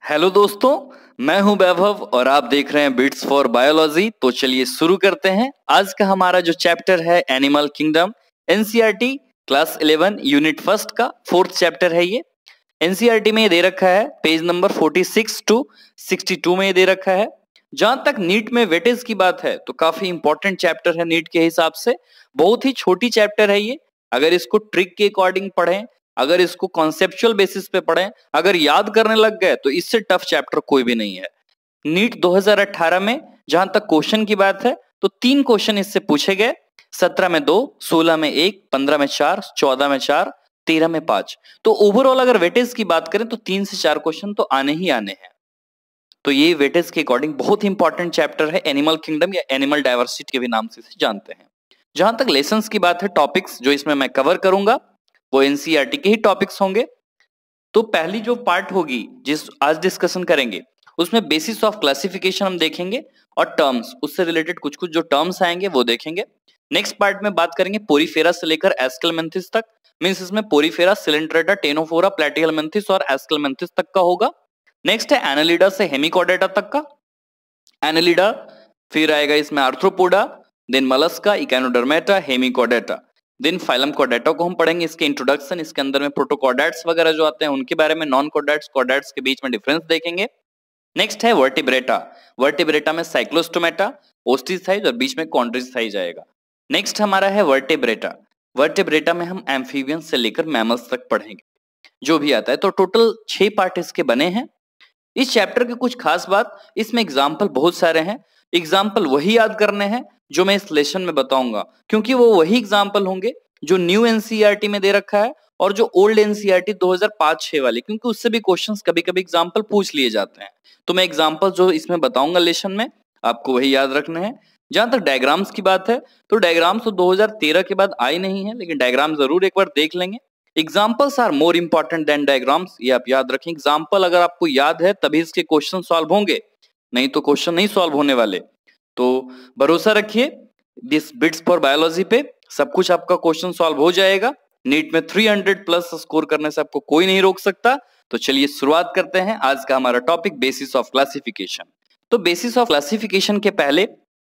Hello दोस्तों, मैं हूं वैभव और आप देख रहे हैं बिट्स फॉर बायोलॉजी। तो चलिए शुरू करते हैं। आज का हमारा जो चैप्टर है animal kingdom, NCERT class 11 unit first का फोर्थ चैप्टर है। ये एनसीईआरटी में दे रखा है पेज नंबर 46 टू 62 में दे रखा है। जहां तक नीट में वेटेज की बात है तो काफी इंपॉर्टेंट चैप्टर है नीट के हिसाब से। बहुत ही छोटी चैप्टर है ये। अगर इसको ट्रिक के अकॉर्डिंग पढ़ें, अगर इसको कॉन्सेप्चुअल बेसिस पे पढ़ें, अगर याद करने लग गए तो इससे टफ चैप्टर कोई भी नहीं है। नीट 2018 में जहां तक क्वेश्चन की बात है तो 3 क्वेश्चन इससे पूछे गए। 17 में 2, 16 में 1, 15 में 4, 14 में 4, 13 में 5। तो ओवरऑल अगर वेटेज की बात करें तो 3 से 4 क्वेश्चन तो आने ही आने हैं। तो ये वेटेज के अकॉर्डिंग बहुत ही इंपॉर्टेंट चैप्टर है एनिमल किंगडम या एनिमल डायवर्सिटी के भी नाम से इसे जानते हैं। जहां तक लेसन्स की बात है, टॉपिक्स जो इसमें मैं कवर करूंगा वो एनसीईआरटी के ही टॉपिक्स होंगे। तो पहली जो पार्ट होगी जिस आज डिस्कशन करेंगे उसमें बेसिस ऑफ क्लासिफिकेशन हम देखेंगे और टर्म्स, उससे रिलेटेड कुछ कुछ जो टर्म्स आएंगे वो देखेंगे। नेक्स्ट पार्ट में बात करेंगे पोरीफेरा से लेकर एस्केलमेंथिस तक। मींस इसमें पोरीफेरा, सिलेंट्रेटा, टेनोफोरा, प्लैटिहेलमिन्थिस और एस्केलमेंथिस तक का होगा। नेक्स्ट है एनालिडा से हेमिकॉर्डेटा तक का। एनालिडा, फिर आएगा इसमें Arthropoda, then Mollusca, Echinodermata, Hemichordata, then phylum Chordata को हम पढ़ेंगे। इसके इंट्रोडक्शन, इसके अंदर में प्रोटोकॉर्डेट्स वगैरह जो आते हैं उनके बारे में, नॉन कॉर्डेट्स कॉर्डेट्स के बीच में डिफरेंस देखेंगे। नेक्स्ट है वर्टिब्रेटा। वर्टिब्रेटा में साइक्लोस्टोमेटा, ओस्टिसाइज और बीच में कॉन्ड्रिसाइज आएगा। नेक्स्ट हमारा है वर्टिब्रेटा। वर्टिब्रेटा में हम एम्फीबियंस से लेकर मैमल्स तक पढ़ेंगे जो भी आता है। तो टोटल 6 पार्ट इसके बने हैं। इस चैप्टर की कुछ खास बात, इसमें एग्जाम्पल बहुत सारे हैं। एग्जाम्पल वही याद करने हैं जो मैं इस लेसन में बताऊंगा, क्योंकि वो वही एग्जाम्पल होंगे जो न्यू एनसीईआरटी में दे रखा है और जो ओल्ड एनसीईआरटी 2005-6 वाली, क्योंकि उससे भी क्वेश्चंस कभी कभी एग्जाम्पल पूछ लिए जाते हैं। तो मैं एग्जाम्पल जो इसमें बताऊंगा लेसन में, आपको वही याद रखने हैं। जहां तक डायग्राम्स की बात है तो डायग्राम्स तो 2013 के बाद आई नहीं है, लेकिन डायग्राम जरूर एक बार देख लेंगे। Examples are more important than diagrams, ये आप याद रखें। एग्जाम्पल अगर आपको याद है तभी इसके क्वेश्चन सॉल्व होंगे, नहीं तो क्वेश्चन नहीं सॉल्व होने वाले। तो भरोसा रखिए दिस बिट्स फॉर बायोलॉजी पे, सब कुछ आपका क्वेश्चन सॉल्व हो जाएगा। नीट में 300 प्लस स्कोर करने से आपको कोई नहीं रोक सकता। तो चलिए शुरुआत करते हैं। आज का हमारा टॉपिक बेसिस ऑफ क्लासिफिकेशन। तो बेसिस ऑफ क्लासिफिकेशन के पहले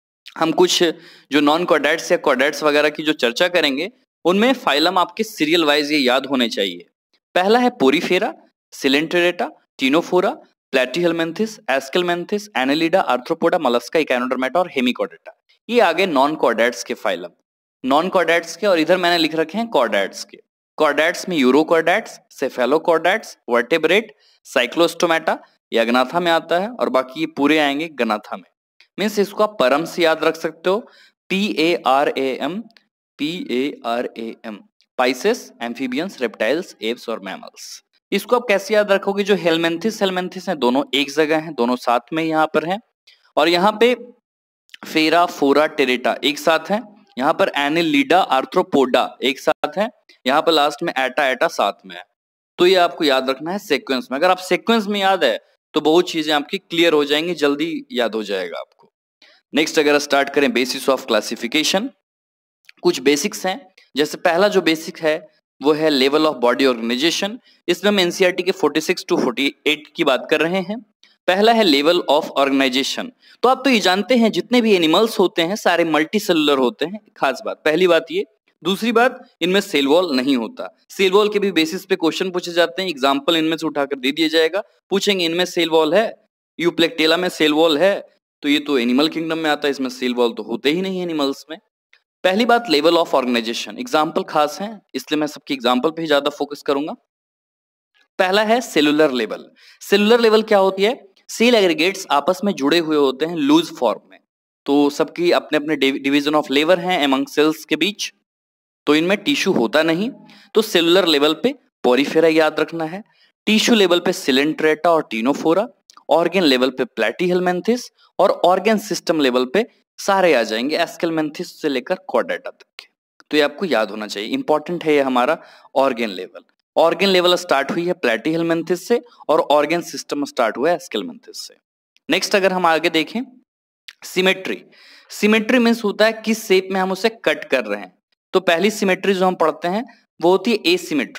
हम कुछ जो नॉन कॉर्डेट्स या कॉर्डेट्स वगैरह की जो चर्चा करेंगे उनमें फाइलम आपके सीरियल वाइज ये याद होने चाहिए। पहला है Porifera, Coelenterata, Ctenophora, Platyhelminthes, Aschelminthes, Annelida, Arthropoda, Mollusca, Echinodermata और हेमिकॉर्डेटा। ये आगे नॉन कॉर्डेट्स के फाइलम, नॉन कॉर्डेट्स के, और इधर मैंने लिख रखे हैं कॉर्डेट्स के। कॉर्डेट्स में यूरोकॉर्डेट्स, सेफेलोकॉर्डेट्स, वर्टेब्रेट, साइक्लोस्टोमेटा, ये अग्नाथा में आता है और बाकी ये पूरे आएंगे गनाथा में। मीन्स इसको आप परम से याद रख सकते हो, PARAM, PARAM, Pisces, amphibians, reptiles, apes और मैमल्स। इसको आप कैसे याद रखोगे? जो हेलमेंथिस हेलमेंथिस है दोनों एक जगह हैं, दोनों साथ में यहाँ पर हैं। और यहाँ पे फेरा, फोरा, टेरेटा एक साथ हैं। यहाँ पर एनेलिडा, आर्थ्रोपोडा एक साथ हैं। यहाँ पर लास्ट में एटा एटा साथ में है। तो ये आपको याद रखना है सीक्वेंस में। अगर आप सीक्वेंस में याद है तो बहुत चीजें आपकी क्लियर हो जाएंगी, जल्दी याद हो जाएगा आपको। नेक्स्ट अगर स्टार्ट करें बेसिस ऑफ क्लासिफिकेशन, कुछ बेसिक्स हैं। जैसे पहला जो बेसिक है वो है लेवल ऑफ बॉडी ऑर्गेनाइजेशन। इसमें हम एनसीईआरटी के 46 टू 48 की बात कर रहे हैं। पहला है लेवल ऑफ ऑर्गेनाइजेशन। तो आप तो ये जानते हैं जितने भी एनिमल्स होते हैं सारे मल्टी सेलुलर होते हैं, खास बात, पहली बात ये। दूसरी बात, इनमें सेल वॉल नहीं होता। सेल वॉल के भी बेसिस पे क्वेश्चन पूछे जाते हैं, एग्जाम्पल इनमें से उठाकर दे दिया जाएगा। पूछेंगे इनमें सेल वॉल है, यूप्लेक्टेला में सेल वॉल है, तो ये तो एनिमल किंगडम में आता है, इसमें सेल वॉल तो होते ही नहीं है एनिमल्स में। पहली बात लेवल ऑफ ऑर्गेनाइजेशन, एग्जाम्पल खास हैं इसलिए मैं सबकी एग्जाम्पल पे ही ज्यादा फोकस करूंगा। पहला है सेलुलर लेवल। सेलुलर लेवल क्या होती है? सेल एग्रीगेट्स आपस में जुड़े हुए होते हैं लूज फॉर्म में, तो सबकी अपने अपने डिवीजन ऑफ लेबर हैं एमंग सेल्स के बीच, तो इनमें टिश्यू होता नहीं। तो सेलुलर लेवल पे पोरीफेरा याद रखना है, टिश्यू लेवल पे सिलेंट्रेटा और टीनोफोरा, ऑर्गन लेवल पे प्लैटीहेलमिन्थिस और ऑर्गन सिस्टम लेवल पे सारे आ जाएंगे एस्केलमेंथिस से लेकर कॉर्डेटा तक के। तो ये आपको याद होना चाहिए, इंपॉर्टेंट है ये हमारा organ level. Organ level start हुई है प्लैटीहेलमिन्थिस से और ऑर्गन सिस्टम स्टार्ट हुआ है एस्केलमेंथिस से। नेक्स्ट अगर हम आगे देखें, सिमेट्री। सिमेट्री मीन्स होता है किस शेप में हम उसे कट कर रहे हैं। तो पहली सिमेट्री जो हम पढ़ते हैं वो होती है एसिमेट्री।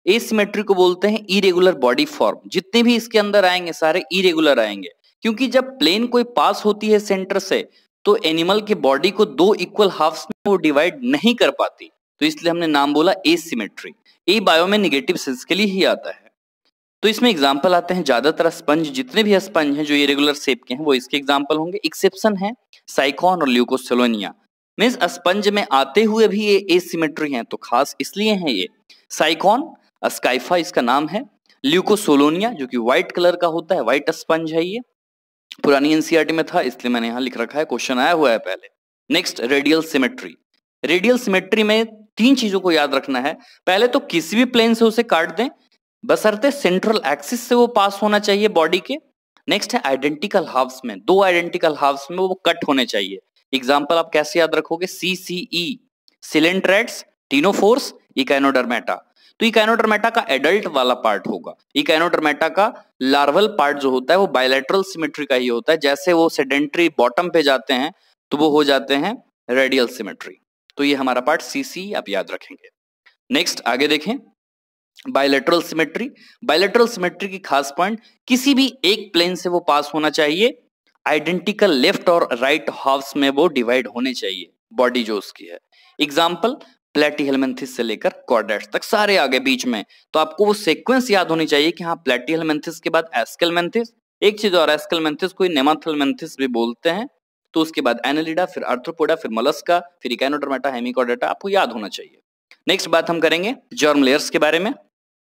एसिमेट्री को बोलते हैं इरेगुलर बॉडी फॉर्म। जितने भी इसके अंदर आएंगे सारे इरेगुलर आएंगे, क्योंकि जब प्लेन कोई पास होती है सेंटर से तो एनिमल के बॉडी को दो इक्वल हाफ्स में वो डिवाइड नहीं कर पाती, तो इसलिए हमने नाम बोला एसिमेट्री। ए बायो में निगेटिव सेंस के लिए ही आता है। तो इसमें एग्जाम्पल आते हैं, ज्यादातर स्पंज, जितने भी स्पंज हैं जो इरेगुलर शेप के हैं वो इसके एग्जाम्पल होंगे। एक्सेप्शन है साइकॉन और ल्यूकोसेलोनिया। मींस स्पंज में आते हुए भी ये एसिमेट्री हैं, तो खास इसलिए हैं ये। साइकॉन स्काइफा इसका नाम है, ल्यूकोसोलोनिया जो कि व्हाइट कलर का होता है, व्हाइट स्पंज है ये, पुरानी एनसीईआरटी में था इसलिए मैंने यहाँ लिख रखा है, क्वेश्चन आया हुआ है पहले। Next radial symmetry. Radial symmetry में तीन चीजों को याद रखना है। पहले तो किसी भी प्लेन से उसे काट दें, बशर्ते सेंट्रल एक्सिस से वो पास होना चाहिए बॉडी के। नेक्स्ट है आइडेंटिकल हाफ्स में, दो आइडेंटिकल हाफ्स में वो कट होने चाहिए। एग्जाम्पल आप कैसे याद रखोगे, CCE सिलेंट्रेट्स, टीनोफोर्स, इकाइनोडर्मेटा। तो इकाइनोडर्मेटा का एडल्ट वाला पार्ट होगा, इकाइनोडर्मेटा का लार्वल पार्ट जो होता है वो बायलैटरल सिमेट्री का ही होता है। जैसे वो सेडेंट्री बॉटम पे जाते हैं तो वो हो जाते हैं रेडियल सिमेट्री। तो ये हमारा पार्ट CC आप याद रखेंगे। नेक्स्ट आगे देखें, बायलैटरल सिमेट्री। बायलैटरल सिमेट्री की खास पॉइंट, किसी भी एक प्लेन से वो पास होना चाहिए, आइडेंटिकल लेफ्ट और राइट हाफ्स में वो डिवाइड होने चाहिए बॉडी जो उसकी है। एग्जाम्पल प्लेटीहेलमिन्थिस से लेकर कॉर्डेट्स तक सारे आगे बीच में। तो आपको वो सीक्वेंस याद होनी चाहिए कि हाँ प्लेटीहेलमिन्थिस के बाद एस्केलमेंथिस, एक चीज और, एस्केलमेंथिस को नेमाथेलमेंथिस भी बोलते हैं। तो उसके बाद एनालिडा, फिर आर्थ्रोपोडा, फिर मोलस्का, फिर इकाइनोडर्मेटा, हेमिकॉर्डेटा, आपको याद होना चाहिए। नेक्स्ट बात हम करेंगे जर्म लेयर्स के बारे में।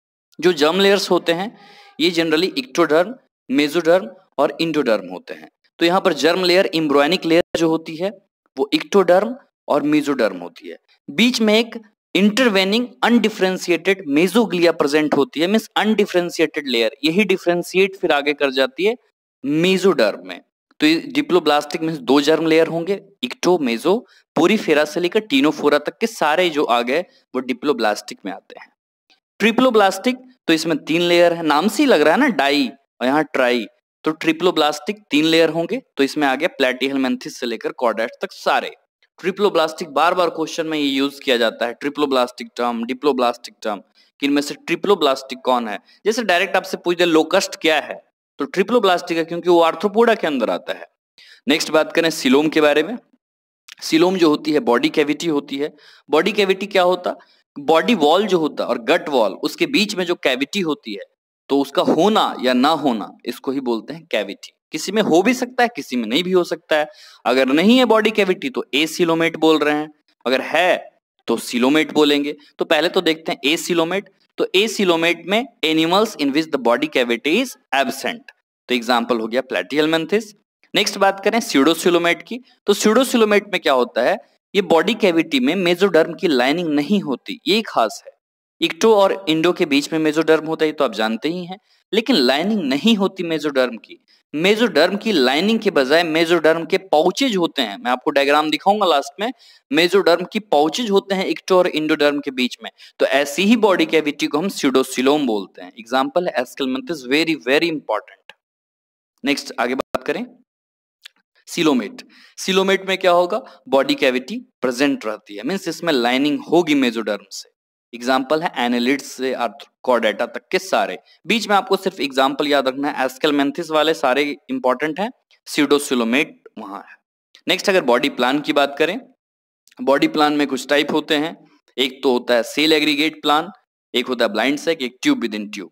जो जर्म लेयर्स होते हैं ये जनरली इक्टोडर्म, मेसोडर्म और इंडोडर्म होते हैं। तो यहाँ पर जर्म लेयर, एम्ब्रियोनिक लेयर जो होती है वो इक्टोडर्म और मेसोडर्म होती है। बीच में एक इंटरवेनिंग अनडिफरेंशिएटेड मेसोग्लिया प्रेजेंट होती है, मींस अनडिफरेंशिएटेड लेयर, यही डिफरेंशिएट फिर आगे कर जाती है मेसोडर्म में। तो डिप्लोब्लास्टिक में दो जर्म लेयर होंगे, इक्टो, मेसो, पोरीफेरा से लेकर टीनोफोरा तक के सारे जो आ गए वो डिप्लोब्लास्टिक में आते हैं। ट्रिप्लोब्लास्टिक तो इसमें तीन लेयर है, नाम से ही लग रहा है ना, डाई और यहाँ ट्राई, तो ट्रिप्लोब्लास्टिक तीन लेयर होंगे। तो इसमें आ गया प्लेटीहेलमिन्थिस से लेकर कॉर्डेट्स तक सारे। ट्रिप्लोब्लास्टिक बार बार क्वेश्चन में ये यूज किया जाता है, ट्रिप्लोब्लास्टिक टर्म, डिप्लोब्लास्टिक टर्म, कि इनमें से ट्रिप्लोब्लास्टिक कौन है। जैसे डायरेक्ट आपसे पूछ दे लोकस्ट क्या है, तो ट्रिप्लोब्लास्टिक है क्योंकि वो आर्थ्रोपोडा के अंदर आता है। नेक्स्ट बात करें सिलोम के बारे में। सिलोम जो होती है बॉडी कैविटी होती है। बॉडी कैविटी क्या होता, बॉडी वॉल जो होता है और गट वॉल, उसके बीच में जो कैविटी होती है, तो उसका होना या ना होना इसको ही बोलते हैं कैविटी। किसी में हो भी सकता है, किसी में नहीं भी हो सकता है। अगर नहीं है बॉडी कैविटी तो एसिलोमेट बोल रहे हैं, अगर है तो सिलोमेट बोलेंगे। तो पहले तो देखते हैं एसिलोमेट। तो एसिलोमेट में animals in which the body cavity is absent, तो एग्जांपल हो गया प्लेटीहेलमिन्थिस। नेक्स्ट बात करें स्यूडोसिलोमेट की। तो स्यूडोसिलोमेट में क्या होता है, ये बॉडी कैविटी में मेसोडर्म की लाइनिंग नहीं होती, ये खास है। इक्टो और इंडो के बीच में मेसोडर्म होता है तो आप जानते ही हैं, लेकिन लाइनिंग नहीं होती मेसोडर्म की। मेसोडर्म की लाइनिंग के बजाय मेसोडर्म के पाउचेज होते हैं, मैं आपको डायग्राम दिखाऊंगा लास्ट में। मेसोडर्म की पाउचेज होते हैं इक्टो और इंडोडर्म के बीच में, तो ऐसी ही बॉडी कैविटी को हम स्यूडोसिलोम बोलते हैं। एग्जांपल है Aschelminthes, very very important. Next आगे बात करें सिलोमेट। सिलोमेट में क्या होगा, बॉडी कैविटी प्रेजेंट रहती है, मींस इसमें लाइनिंग होगी मेसोडर्म से। एग्जांपल है एनालिड्स से कॉर्डेटा तक के सारे। बीच में आपको सिर्फ एग्जांपल याद रखना है, एस्केलमेंथिस वाले सारे इंपॉर्टेंट हैं, स्यूडोसिलोमेट वहां है। नेक्स्ट अगर बॉडी प्लान की बात करें, बॉडी प्लान में कुछ टाइप होते हैं। एक तो होता है सेल एग्रीगेट प्लान, एक होता है ब्लाइंड सैक, एक tube within tube.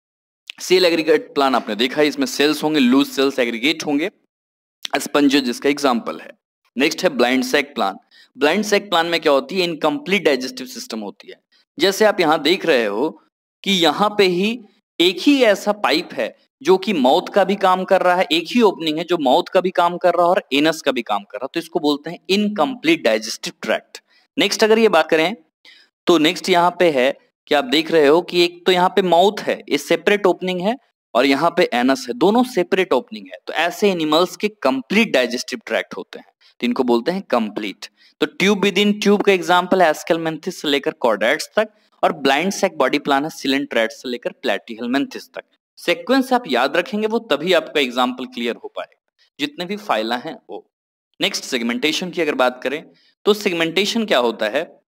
Cell aggregate plan आपने देखा है, इसमें सेल्स होंगे, लूज सेल्स एग्रीगेट होंगे, स्पंज जिसका एग्जाम्पल है। नेक्स्ट है blind sac plan. Blind sac plan में क्या होती है, इनकम्प्लीट डाइजेस्टिव सिस्टम होती है। जैसे आप यहां देख रहे हो कि यहां पे ही एक ही ऐसा पाइप है जो कि माउथ का भी काम कर रहा है, एक ही ओपनिंग है जो माउथ का भी काम कर रहा है और एनस का भी काम कर रहा है, तो इसको बोलते हैं इनकम्प्लीट डाइजेस्टिव ट्रैक्ट। नेक्स्ट अगर ये बात करें तो नेक्स्ट यहाँ पे है कि आप देख रहे हो कि एक तो यहाँ पे माउथ है, ये सेपरेट ओपनिंग है, और यहाँ पे एनस है, दोनों सेपरेट ओपनिंग है। तो ऐसे एनिमल्स के कंप्लीट डाइजेस्टिव ट्रैक्ट होते हैं, तो इनको बोलते हैं कंप्लीट। तो ट्यूब विद इन ट्यूब का एग्जांपल है एस्केलमेंथिस से लेकर कॉर्डेट्स तक, और ब्लाइंड सैक बॉडी प्लान है सिलेंट्रेट्स से लेकर प्लेटीहेलमिन्थिस तक। सीक्वेंस आप याद रखेंगे वो तभी आपका एग्जांपल क्लियर हो पाएगा, जितने भी फाइला हैं वो। नेक्स्ट सेगमेंटेशन की अगर बात करें तो सेगमेंटेशन क्या होता है,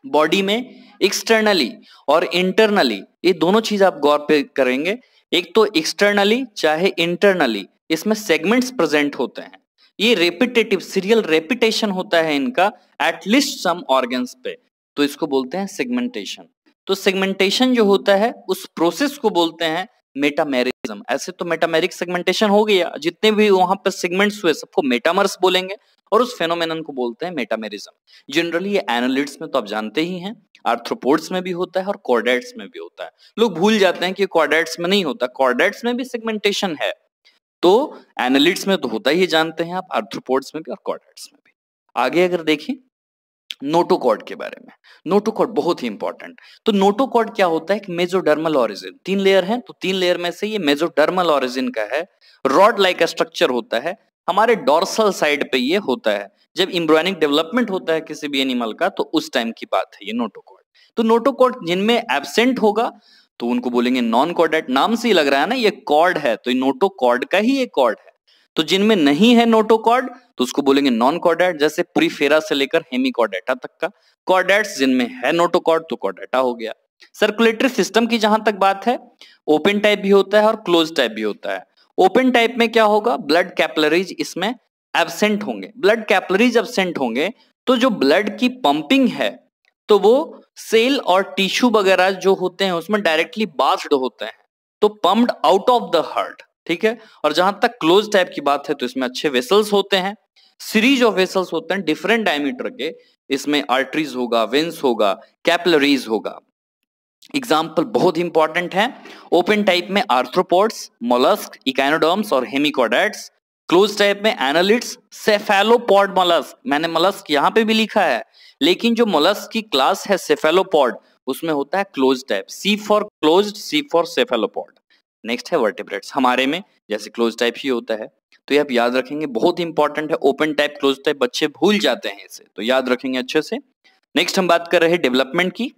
बॉडी में एक्सटर्नली और इंटरनली, ये दोनों चीज आप गौर पे करेंगे। एक तो एक्सटर्नली चाहे इंटरनली इसमें सेगमेंट्स प्रेजेंट होते हैं, ये रेपिटेटिव सीरियल रेपिटेशन होता है इनका एटलीस्ट सम ऑर्गन्स पे, तो इसको बोलते हैं सेगमेंटेशन। तो सेगमेंटेशन जो होता है उस प्रोसेस को बोलते हैं मेटामेरिज्म। ऐसे तो मेटामेरिक सेगमेंटेशन हो गया, जितने भी वहां पर सेगमेंट्स हुए सबको मेटामर्स बोलेंगे और उस फेनोमेनन को बोलते हैं मेटामेरिज्म। जनरली ये एनालिड्स में तो आप जानते ही हैं, आर्थ्रोपोड्स में भी होता है और कॉर्डेट्स में भी होता है। लोग भूल जाते हैं कि कॉर्डेट्स में नहीं होता, कॉर्डेट्स में भी सेगमेंटेशन है। तो एनालिड्स में तो होता ही जानते हैं आप, आर्थ्रोपोड्स में भी और कॉर्डेट्स में भी। आगे अगर देखें नोटोकॉर्ड के बारे में, नोटोकॉर्ड बहुत ही इंपॉर्टेंट। तो नोटोकॉर्ड क्या होता है, एक मेसोडर्मल ऑरिजिन, 3 लेयर है तो 3 लेयर में से ये मेसोडर्मल ऑरिजिन का है, रॉड लाइक स्ट्रक्चर होता है, हमारे डोर्सल साइड पे ये होता है। जब एम्ब्रियोनिक डेवलपमेंट होता है किसी भी एनिमल का तो उस टाइम की बात है ये नोटोकॉर्ड। तो नोटोकॉर्ड जिनमें एब्सेंट होगा तो उनको बोलेंगे नॉन कॉर्डेट। नाम से ही लग रहा है ना ये कॉर्ड है, तो ये नोटोकॉर्ड का ही एक कॉर्ड है। तो जिनमें नहीं है नोटोकॉर्ड तो उसको बोलेंगे नॉन कॉर्डेट, जैसे प्रीफेरा से लेकर हेमिकॉर्डेटा तक का। कॉर्डेट्स जिनमें है नोटोकॉर्ड तो कॉर्डेटा हो गया। सर्कुलेटरी सिस्टम की जहां तक बात है, ओपन टाइप भी होता है और क्लोज टाइप भी होता है। ओपन टाइप में क्या होगा, ब्लड कैपिलरीज इसमें एब्सेंट होंगे। ब्लड कैपिलरीज एब्सेंट होंगे तो जो ब्लड की पंपिंग है तो वो सेल और टिश्यू वगैरह जो होते हैं उसमें डायरेक्टली बास्ड होते हैं, तो pumped out of the heart, ठीक है। और जहां तक क्लोज टाइप की बात है तो इसमें अच्छे वेसल्स होते हैं, सीरीज ऑफ वेसल्स होते हैं डिफरेंट डायमीटर के। इसमें आर्टरीज होगा, वेन्स होगा, कैपिलरीज होगा। एग्जाम्पल बहुत इंपॉर्टेंट है। ओपन टाइप में आर्थ्रोपोड्स, मोलस्क, इकाइनोडर्म्स और हेमिकॉर्डेट्स। क्लोज टाइप में एनालिड्स, सेफेलोपॉड मोलस्क। मैंने मोलस्क यहां पे भी लिखा है, लेकिन जो मोलस्क की क्लास है सेफेलोपॉड उसमें होता है close type, C for closed, C for cephalopod. Next है वर्टिब्रेट्स, हमारे में जैसे क्लोज टाइप ही होता है, तो ये आप याद रखेंगे, बहुत इंपॉर्टेंट है। ओपन टाइप, क्लोज टाइप बच्चे भूल जाते हैं इसे, तो याद रखेंगे अच्छे से। नेक्स्ट हम बात कर रहे हैं डेवलपमेंट की।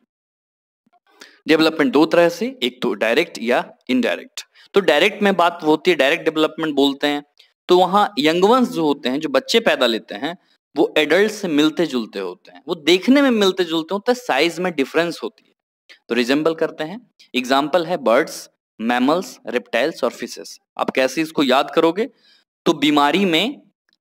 डेवलपमेंट दो तरह से, एक तो डायरेक्ट या इनडायरेक्ट। तो डायरेक्ट में बात होती है, डायरेक्ट डेवलपमेंट बोलते हैं, तो वहां यंग वंस जो होते हैं, जो बच्चे पैदा लेते हैं, वो एडल्ट से मिलते जुलते होते हैं, वो देखने में मिलते जुलते होते हैं, साइज में डिफरेंस होती है, तो रिजेंबल करते हैं। एग्जाम्पल है बर्ड्स, मैमल्स, रेप्टाइल्स और फिशेस। आप कैसे इसको याद करोगे, तो बीमारी में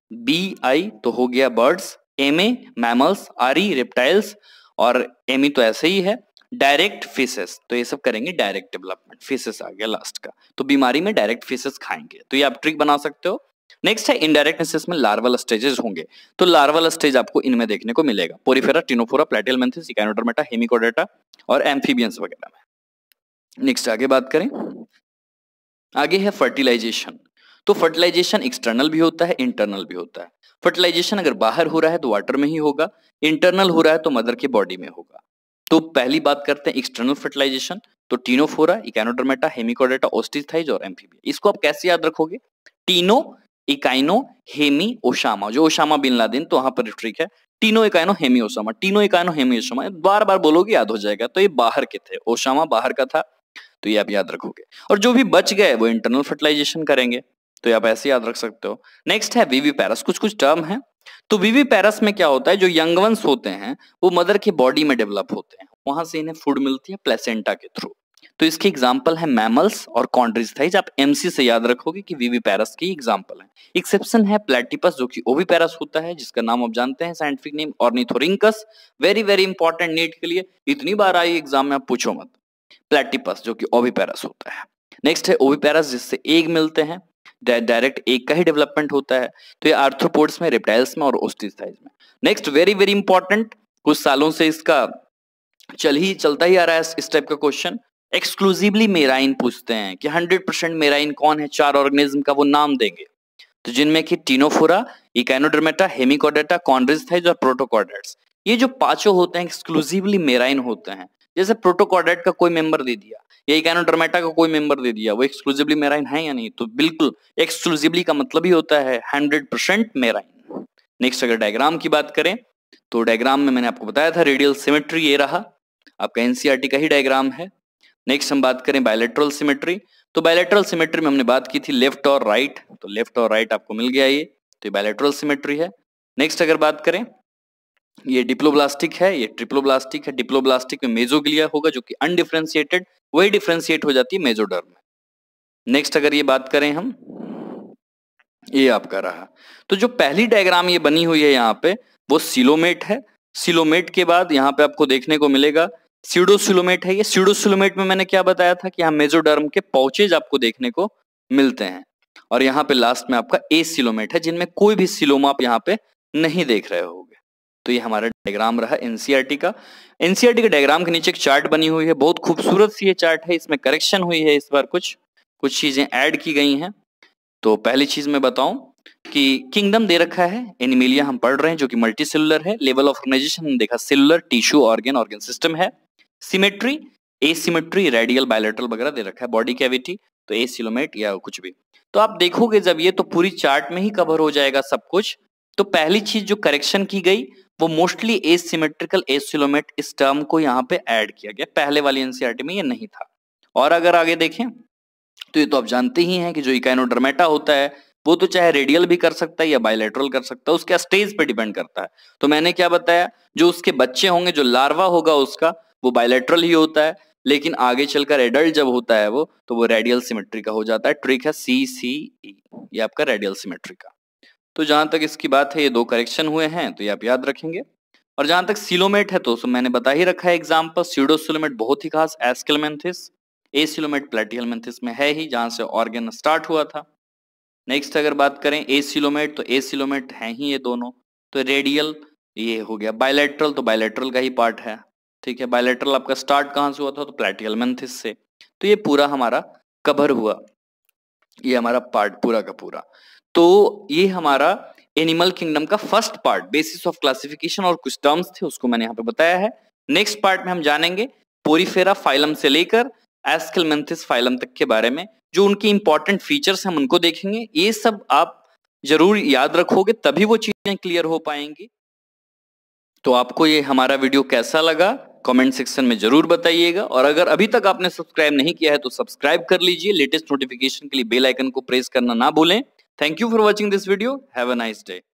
BI तो हो गया birds, MA mammals, RE reptiles और ME तो ऐसे ही है, डायरेक्ट फिशेस, तो ये सब करेंगे डायरेक्ट डेवलपमेंट। फिशेस आ गया लास्ट का, तो बीमारी में डायरेक्ट फिशेस खाएंगे, तो ये आप ट्रिक बना सकते हो। नेक्स्ट है इनडायरेक्ट फिशेस में लार्वल स्टेजेस होंगे, तो लार्वल स्टेज आपको इनमें देखने को मिलेगा, porifera, ctenophora, platyhelminthes, echinodermata, hemichordata और एम्फीबियंस वगैरह में। नेक्स्ट आगे बात करें, आगे है फर्टिलाइजेशन। तो फर्टिलाइजेशन एक्सटर्नल भी होता है, इंटरनल भी होता है। फर्टिलाइजेशन अगर बाहर हो रहा है तो वाटर में ही होगा, इंटरनल हो रहा है तो मदर के बॉडी में होगा। तो पहली बात करते हैं एक्सटर्नल फर्टिलाइजेशन, तो टिनोफोरा, इकाइनोडर्मेटा, हेमिकोडेटा, ओस्टिथाइज और एम्फीबिया। इसको आप कैसे याद रखोगे, टीनो, इकाइनो, हेमी, ओशामा। जो ओशामा बिन लादेन, तो वहां पर ट्रिक है, टीनो, इकाइनो, हेमी, ओशामा, टीनो, इकाइनो, हेमी, ओशामा, बार बार बोलोगे याद हो जाएगा। तो ये बाहर के थे, ओशामा बाहर का था, तो ये आप याद रखोगे। और जो भी बच गए वो इंटरनल फर्टिलाइजेशन करेंगे, तो ये आप ऐसे याद रख सकते हो। नेक्स्ट है विविपैरस, कुछ कुछ टर्म है। तो विविपैरस में क्या होता है, जो यंग वंस होते हैं वो मदर के बॉडी में डेवलप होते हैं, वहां से इन्हें फूड मिलती है प्लेसेंटा के थ्रू। तो इसके एग्जाम्पल है मैमल्स और कॉन्ड्रिस्थाइज। आप MC से याद रखोगे कि विविपैरस की एग्जाम्पल है। एक्सेप्शन है प्लेटिपस जो कि ओविपैरस होता है, जिसका नाम आप जानते हैं scientific name ornithorhynchus. Very very important NEET के लिए, इतनी बार आई एग्जाम में, आप पूछो मत। प्लेटिपस जो कि ओविपैरस होता है। नेक्स्ट है ओविपैरस जिससे एग मिलते हैं, डायरेक्ट एग का ही डेवलपमेंट होता है, तो ये आर्थ्रोपोड्स में, रेप्टाइल्स में और ओस्टिथाइज में। नेक्स्ट वेरी वेरी इंपॉर्टेंट, कुछ सालों से इसका चलता ही आ रहा है इस टाइप का क्वेश्चन, एक्सक्लूसिवली मेराइन पूछते हैं कि 100% मेराइन कौन है, 4 ऑर्गेनिज्म का वो नाम देंगे, तो जिनमें कि टिनोफोरा, इकाइनोडर्मेटा, हेमिकोडेटा, कॉन्ड्रिस्थाइज और प्रोटोकॉर्डेट्स। ये जो पांचों होते हैं एक्सक्लूसिवली मेराइन होते हैं। जैसे प्रोटोकॉर्डेट का कोई मेंबर दे दिया या इकाइनोडर्मेटा का कोई मेंबर दे दिया, वो एक्सक्लूसिवली मेराइन है या नहीं, तो बिल्कुल एक्सक्लूसिवली का मतलब ही होता है 100% मेराइन। नेक्स्ट अगर डायग्राम की बात करें, तो डायग्राम में मैंने आपको बताया था रेडियल सिमेट्री, ये रहा आपका NCERT का ही डायग्राम है। नेक्स्ट हम बात करें बायलैटरल सिमेट्री, तो बायलैटरल सिमेट्री में हमने बात की थी लेफ्ट और राइट, तो लेफ्ट और राइट आपको मिल गया ये, तो ये बायलैटरल सिमेट्री है। नेक्स्ट अगर बात करें ये डिप्लोब्लास्टिक है, ये ट्रिप्लोब्लास्टिक है। डिप्लोब्लास्टिक में मेसोग्लिया होगा जो कि अनडिफरेंशिएटेड, वही डिफरेंशिएट हो जाती है मेसोडर्म में। नेक्स्ट अगर ये बात करें हम, ये आपका रहा। तो जो पहली डायग्राम ये बनी हुई है यहाँ पे वो सिलोमेट है। सिलोमेट के बाद यहाँ पे आपको देखने को मिलेगा सीडोसिलोमेट है। ये सीडोसिलोमेट में मैंने क्या बताया था कि यहाँ मेसोडर्म के पाउचेज आपको देखने को मिलते हैं। और यहाँ पे लास्ट में आपका एसिलोमेट है जिनमें कोई भी सिलोमा आप यहाँ पे नहीं देख रहे होगे। तो ये हमारा डायग्राम रहा एनसीईआरटी का। एनसीईआरटी के डायग्राम के नीचे एक चार्ट बनी हुई है, बहुत खूबसूरत सी ये चार्ट है। इसमें करेक्शन हुई है, इस बार कुछ चीजें ऐड की गई हैं। तो पहली चीज मैं बताऊं कि किंगडम दे रखा है एनिमेलिया हम पढ़ रहे हैं जो कि मल्टी सेलुलर है। लेवल ऑफ ऑर्गेनाइजेशन देखा सेलुलर, टिश्यू, ऑर्गन सिस्टम है। सिमेट्री, एसिमेट्री, रेडियल, बायलैटरल वगैरह दे रखा है। बॉडी कैविटी तो एसिलोमेट या कुछ भी। तो आप देखोगे जब ये तो पूरी चार्ट में ही कवर हो जाएगा सब कुछ। तो पहली चीज जो करेक्शन की गई वो मोस्टली एसिमेट्रिकल एसिलोमेट इस टर्म को यहाँ पे ऐड किया गया। पहले वाली एनसीईआरटी में ये नहीं था। और अगर आगे देखें तो ये तो आप जानते ही हैं कि जो इकाइनोडर्मेटा होता है वो तो चाहे रेडियल भी कर सकता है या बायलैटरल कर सकता है, उसके स्टेज पे डिपेंड करता है। तो मैंने क्या बताया, जो उसके बच्चे होंगे, जो लार्वा होगा उसका, वो बायलैटरल ही होता है, लेकिन आगे चलकर एडल्ट जब होता है वो तो वो रेडियल सिमेट्री का हो जाता है। ट्रिक है CCE, ये आपका रेडियल सिमेट्री का। तो जहां तक इसकी बात है ये दो करेक्शन हुए हैं तो ये आप याद रखेंगे। और जहां तक सिलोमेट है तो मैंने बता ही रखा है एग्जाम्पल। सीडोसिलोमेट बहुत ही खास एस्केलमेंथिस, एसिलोमेट प्लेटिहेलमिन्थिस में है ही जहां से ऑर्गन स्टार्ट हुआ था। नेक्स्ट अगर बात करें एसिलोमेट तो एसिलोमेट है ही ये दोनों। तो रेडियल ये हो गया, बायलैटरल तो बायलैटरल का ही पार्ट है, ठीक है। बायलैटरल आपका स्टार्ट कहां से हुआ था, तो प्लेटिहेलमिन्थिस से। तो ये पूरा हमारा कवर हुआ, ये हमारा पार्ट पूरा का पूरा। तो ये हमारा एनिमल किंगडम का first part, basis of classification, और कुछ टर्म्स थे उसको मैंने यहाँ पे बताया है। नेक्स्ट पार्ट में हम जानेंगे पोरीफेरा फाइलम से लेकर एस्केलमेंथिस फाइलम तक के बारे में, जो उनकी इंपॉर्टेंट फीचर्स हम उनको देखेंगे। ये सब आप जरूर याद रखोगे तभी वो चीजें क्लियर हो पाएंगी। तो आपको ये हमारा वीडियो कैसा लगा कमेंट सेक्शन में जरूर बताइएगा। और अगर अभी तक आपने सब्सक्राइब नहीं किया है तो सब्सक्राइब कर लीजिए। लेटेस्ट नोटिफिकेशन के लिए बेल आइकन को प्रेस करना ना भूलें। Thank you for watching this video. Have a nice day.